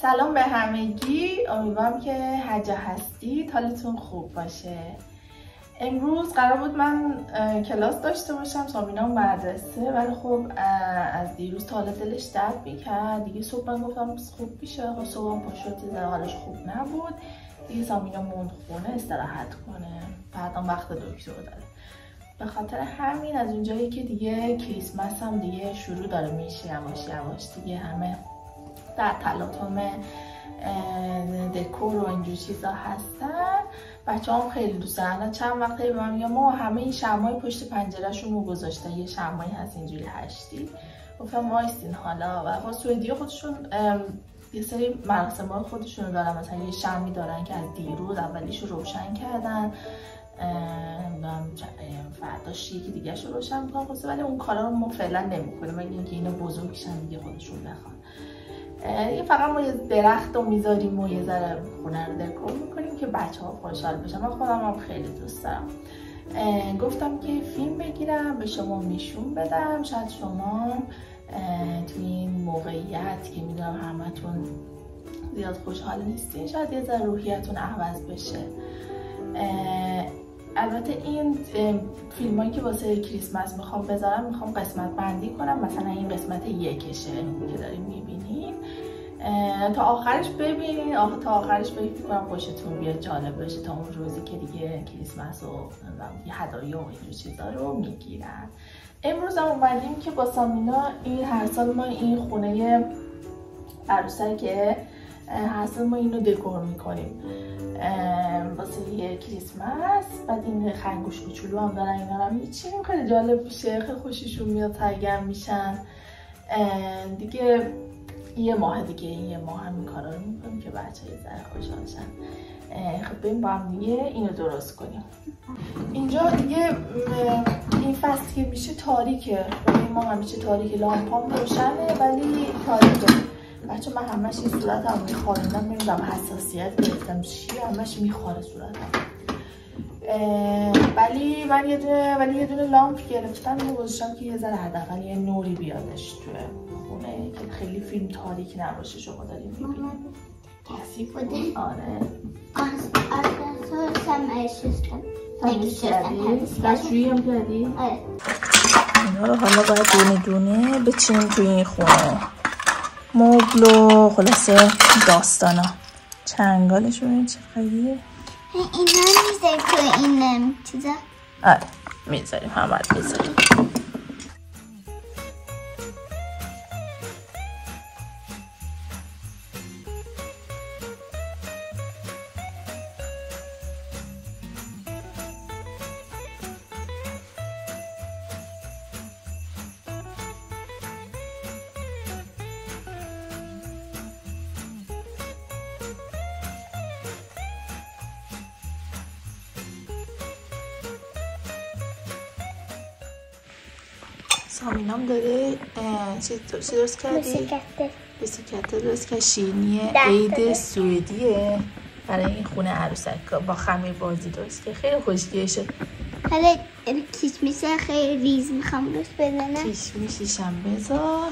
سلام به همگی، امیدوارم که هر جا هستید حالتون خوب باشه. امروز قرار بود من کلاس داشته باشم، سامینا مدرسه، ولی خب از دیروز تا حالا دلش درد میکرد دیگه. صبح من گفتم خوب میشه، خب صبح پا شد دیگه حالش خوب نبود دیگه. سامینا موند خونه استراحت کنه، بعدا وقت دکتر داره. به خاطر همین از اونجایی که دیگه کریسمس هم دیگه شروع داره میشه یواش یواش دیگه، همه در تلاطم دکور و اینجور چیزا هستن. بچه هم خیلی دوست دارن. چند وقتی به من میگن ما همه این شمعای پشت پنجره‌شون رو گذاشتن، یه شمعی هست اینجوری هشتی، گفتم وایسین حالا. و خب سوئدی‌ها خودشون یه سری مراسم‌های خودشون رو دارن، مثلا یه شمعی دارن که از دیروز اولیش رو روشن کردن، فرداش یکی دیگه‌ش رو روشن می‌کنن، ولی اون کارا رو ما فعلا نمی‌کنیم مگه اینکه اینا بزرگ شن دیگه خودشون بخوان. یه فقط ما یه درخت رو میذاریم و یه ذره خونه رو دکور میکنیم که بچه‌ها خوشحال بشن. من خودم هم خیلی دوست دارم. گفتم که فیلم بگیرم به شما نشون بدم، شاید شما توی این موقعیت که میدونم همتون زیاد خوشحال نیستین، شاید یه ذره روحیتون عوض بشه. البته این فیلمایی که واسه کریسمس میخوام بذارم، میخوام قسمت بندی کنم. مثلا این قسمت یکشه که داریم میبینین، تا آخرش ببینین، تا آخرش فکر کنم خوشتون بیاد، جالب بشه، تا اون روزی که دیگه کریسمس و هدایا و اینجور چیزا رو میگیرن. امروز هم اومدیم که با سامینا این هر سال ما این خونه عروسک هر سال ما اینو دکور میکنیم واسه یه کریسمس. بعد این خرگوش کوچولو هم دارن، اینا رو میچینیم، خیلی جالب میشه، خیلی خوششون میاد، سرگرم میشن دیگه. یه ماه دیگه، یه ماه هم این کارا رو میکنیم که بچه یه ذره خوشحال شن. خب بریم با هم دیگه اینو درست کنیم. اینجا دیگه این فصل که میشه تاریکه، ولی ما همیشه تاریک، لامپام روشنه ولی تاریکه. بچه من همش این صورتم میخواره، من نمیدونم حساسیت گرفتم چی، همش میخواره صورتم. ولی من یه دونه لامپ گرفتم و گذاشتم که یه ذره حداقل یه نوری بیادش توی خونه، که خیلی فیلم تاریک نباشه. شما داریم میبینیم کثیف بوده. آره دستشویی هم کردی؟ اینا رو حالا باید دونه دونه بچینیم توی این خونه، مبل و خلاصه داستانا. چنگالش رو ببین چقدره. اینا میذاریم توی این چیزا؟ آره میذاریم، همه رو میذاریم. سامینام داره چی درست کردی؟ بسیکته درست که شیرینی عید سوئدیه برای این خونه عروسک با خمیر بازی درست که خیلی خوشگله شد. حالا کشمیش خیلی ریز میخوام روش بزنم. کشمیشش هم بذار.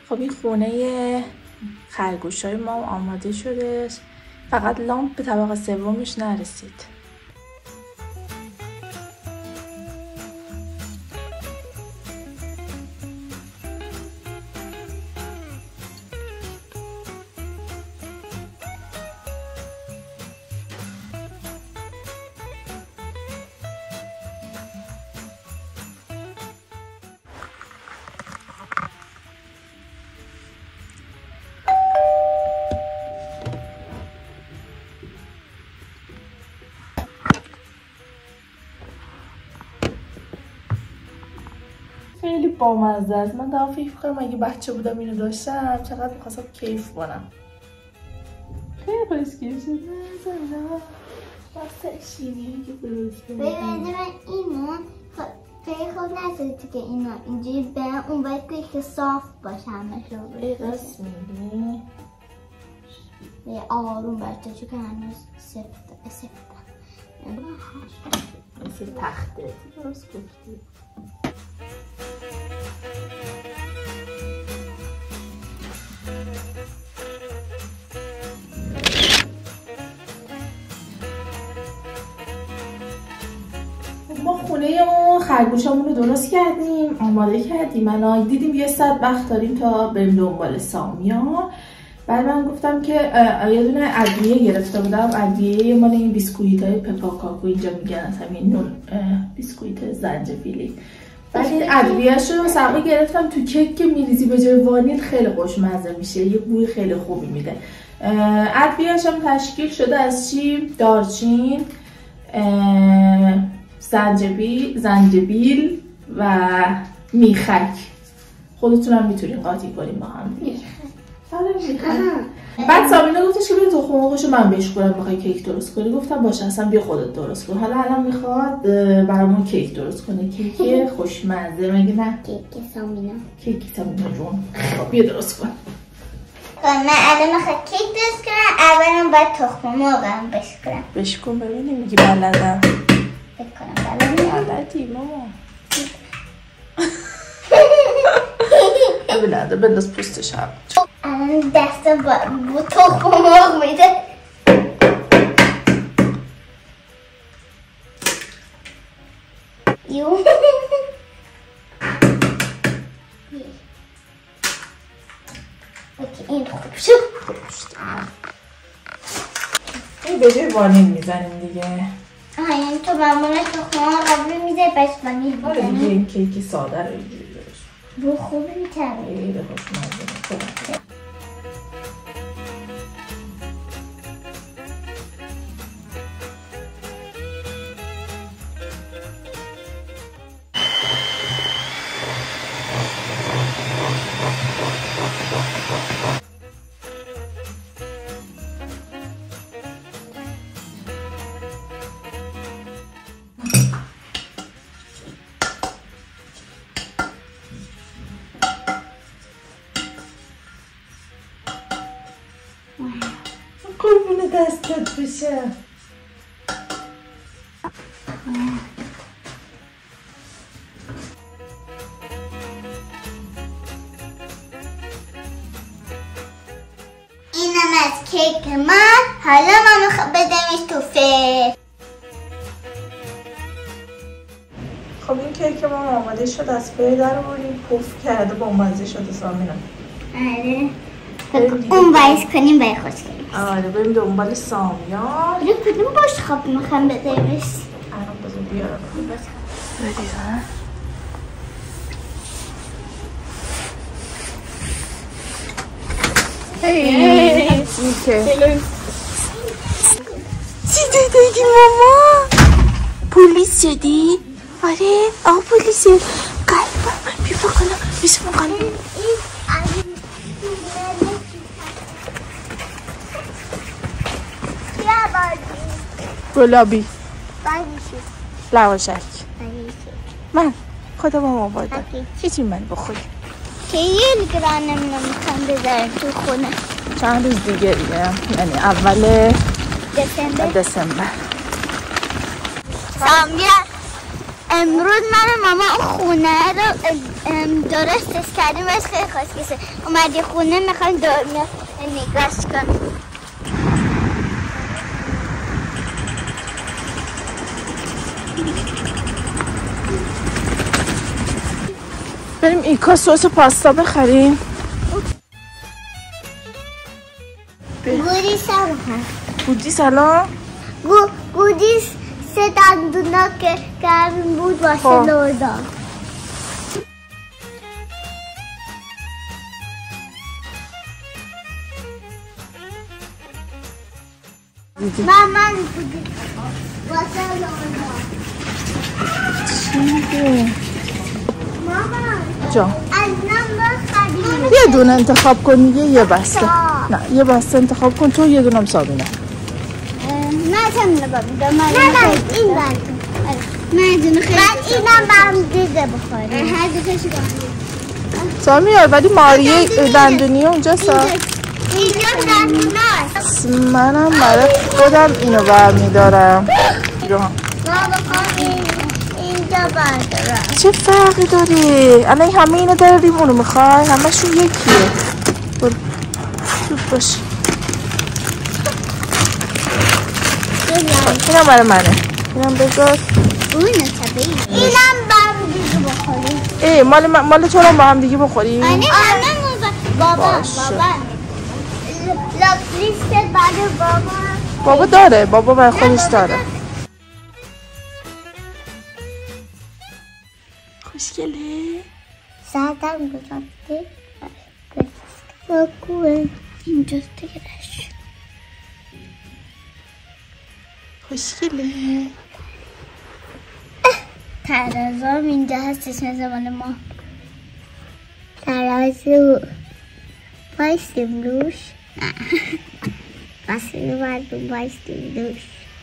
خب این خونه خرگوشای ما آماده شده، فقط لامپ به طبقه سومش نرسید. خیلی بامزه است. من دارم فکر می‌کنم اگه بچه بودم اینو داشتم چقدر می‌خواستم کیف کنم. خیلی خوشگل شده. زمینا واسه شیرینی که درست کنم. ببینید من اینو خیلی خوب نشده که اینو اینجوری برم اون باید که صاف باشه همه شو. ای راست میگی؟ به آروم برده چون که هنوز سفته. مثل تخته درست گفتی. ما خونه و خرگوشامون رو درست کردیم، آماده کردیم. الان دیدیم یه ساعت وقت داریم تا بریم دنبال سامیا. بعد من گفتم که یه دونه ادویه گرفته بودم، ادویه مال این بیسکویت‌های پپا کاکو اینجا میگن، از همین نوع بیسکویت زنجبیلی. بعد این ادویه‌شو ساقی گرفتم تو کیک که میریزی به جای وانیل خیلی خوشمزه میشه، یه بوی خیلی خوبی میده. ادویه‌ش هم تشکیل شده از چی؟ دارچین، زنجبیل و میخک. خودتونم میتونین قاطی کنین با هم دیگه. بعد سامینا گفتش که بیا تخم مرغشو من بشورم میخوای کیک درست کنی. گفتم باشه اصلا بیا خودت درست کن. حالا الان میخواد برامون کیک درست کنه، کیک خوشمزه مگه نه؟ کیک سامینا جون بیا درست کن. من الان میخوام کیک درست کنم. اولا باید تخم مرغم بشورم. بشکن ببینی میگی بلدم. فکر کنم بلدی ماما. بلده بنداز پوستش هم. الان دستم با تخم مرغ میده. این خوب شد. این به جای وانیل میزنیم دیگه. یعنی تو معمولا تخم مرغ قبلی میده بس وانیل آره دیگه این کیکی ساده رو اینجوری درست. بو خوبی میتره. خیلی خوشمزه. قربون دستت بشه. اینم از کیک من. حالا من میخوام بدمش تو فر. خب این کیک ما آماده شد، از فر در آوردیم، پف کرده با مزه شده سامینا. آره اون بایز کنیم برای خوش کنیم. آره بریم دنبال سامیا. بریم کدوم باش خواب میخوام بدهیمش. الان بذار بیارم. بریزم. هی چی دیدی ماما؟ پلیس شدی؟ آره آقا پلیس شد. قلبم بیا بکنم بیسم قلبم. گلابی لواشک من خدا ماما باید هیچی من بخوری که یه گرانم نمیخوام بذارم تو خونه. چند روز دیگه یعنی اول دسامبر. سامیا امروز من ماما خونه رو درستش کردیم بهش خیلی خوشگله. اومدی خونه میخوایم دنیا نگاش کنیم. بریم ایکا سس پاستا بخریم. گودیس هم هست. گودیس الان؟ گودیس 3 دندونا که گرم بود واسه لودا. من گودیس واسه لودا. چی میگه؟ مامان جان یه دونه انتخاب کن دیگه. یه بسته. نه یه بسته انتخاب کن تو، یه دونه هم سابینه. نه چند نبا من این برد من دونه خیلی بعد اینم برم دیگه بخوریم. هر دو تاشو برم سامیار ولی ماریه دندونی اونجا سا اینجا دندوناست. منم برای خودم اینو برمیدارم. بابا اینجا بردارم. چه فرقی داره؟ الان همه اینو داریم اونو میخوای؟ همشون یکیه. برو زود باش. اینم برای منه. اینم بذار. اونو طبیعی. اینم برم دیگه بخوریم. ای مال تو رو با هم دیگه بخوریم؟ بابا لاکریس که برای بابا داره. بابا برای خودش داره. خوشگله. سردم گذاشته خوبه. اینجاست دیگرش. خوشگله. ترازام اینجا هستش مثل مال ما. ترازو بایستیم روش. بسیاری مردم بایستیم روش.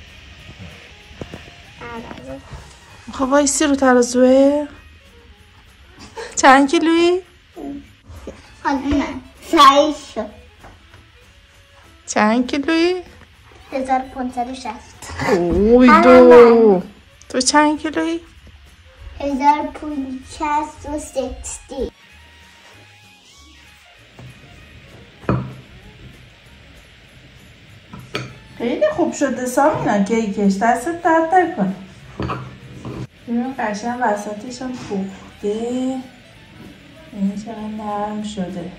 ترازو خب وایسی رو ترازوه. چند کیلویی؟ حالا من سعی شد. چند کیلویی؟ 1560. اوی دو. تو چند کیلویی؟ 1560. خیلی خوب شده سامینا کیکش. دستت درد نکنه. ببین قشنگ وسطش هم پخته. این چقدر نرم شده.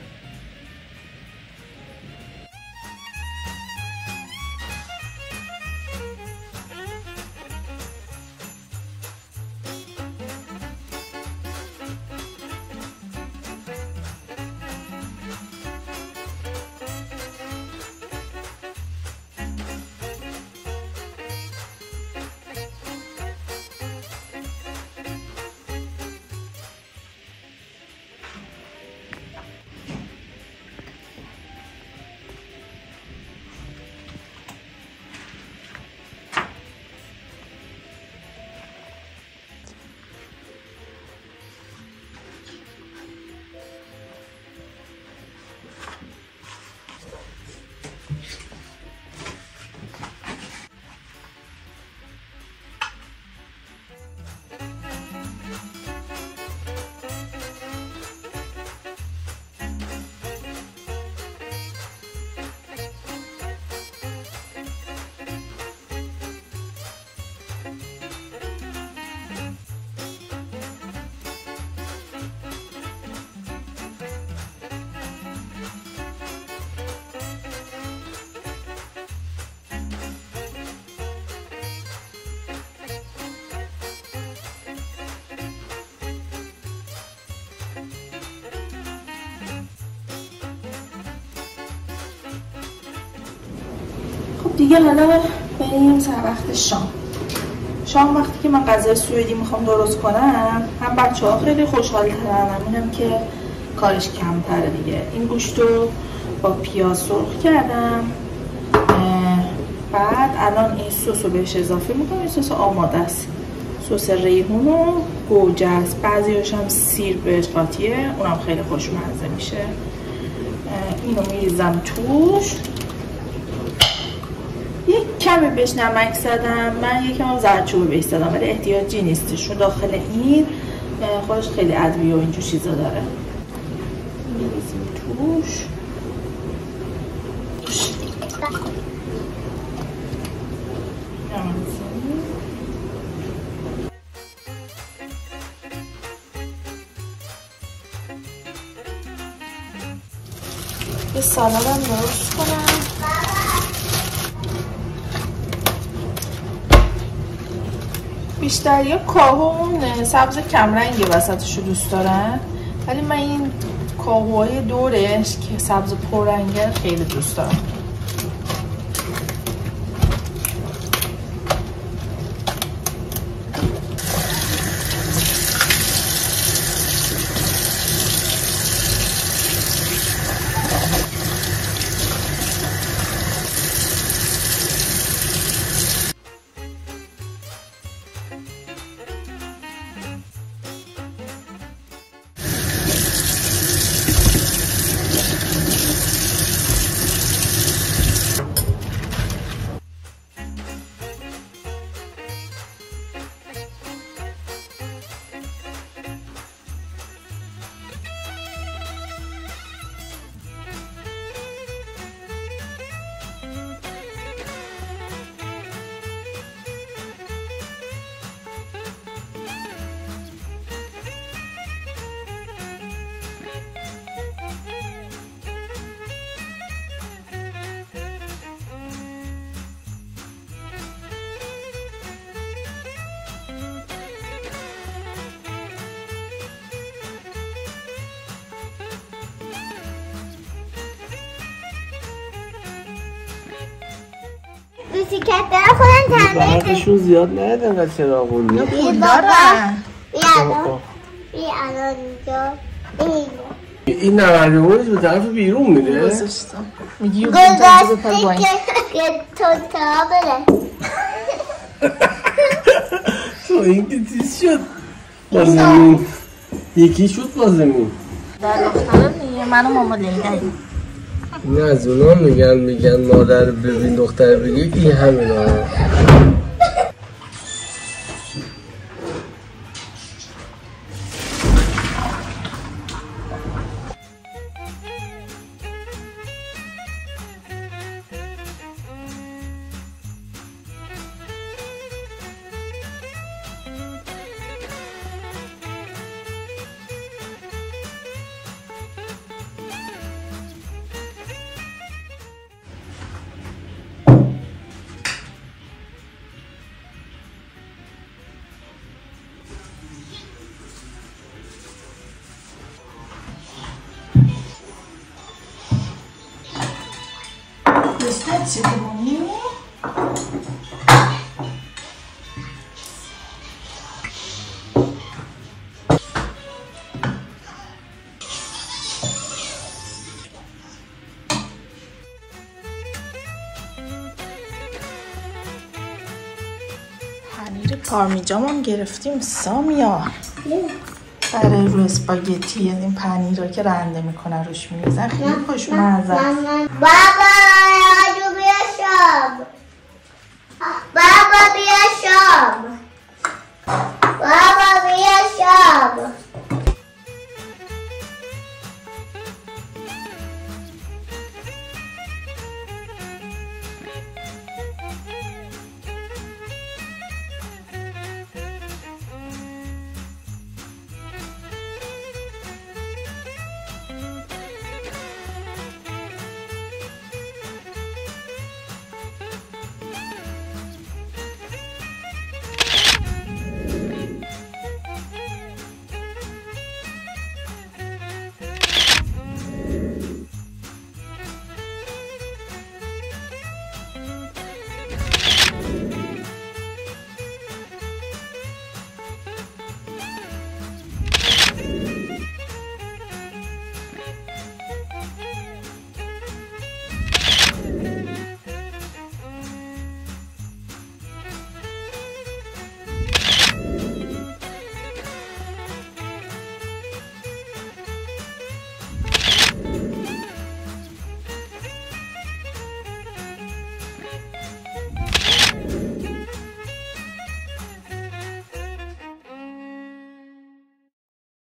دیگه حالا بریم سر وقت شام وقتی که من غذای سوئدی میخوام درست کنم، هم بچه‌ها خیلی خوشحال‌ترن، همینم که کارش کمتره دیگه. این گوشت رو با پیاز سرخ کردم، بعد الان این سس رو بهش اضافه میکنم. این سس آماده است، سس ریحون و گوجه است، بعضیش هم سیر بهش قاطیه، اونم خیلی خوشمزه میشه. اینو میریزم توش، یک کمی بهش نمک زدم، من یکم زردچوبه بهش زدم ولی احتیاجی نیستش. رو داخل این خودش خیلی ادویه و اینجور چیزا داره. میریزیم توش. یه سالاد هم درست کنم. بیشتر یا کاهو سبز کمرنگ وسطش رو دوست دارن، ولی من این کاهوهای دورش که سبز پررنگه خیلی دوست دارم. بیسیکت داره خودم تعمیر برقشون زیاد نهد انقدر چراغون یا پول دارن. بی الان اینجا این نوردمونش به طرف بیرون میده. میگی یه گذاشتی که تونتا بره. تو این که چیز شد با زمین یکی شد با زمین. در دخترم نیه من و ماما لیدهیم. نه از اونا میگن مادر ببین دختر بگی این همینا. چی بمونی؟ پنیر پارمیجان هم گرفتیم سامیا برای رو اسپاگتی. این پنیر رو که رنده میکنن روش میریزن خیلی خوشمزه. بابا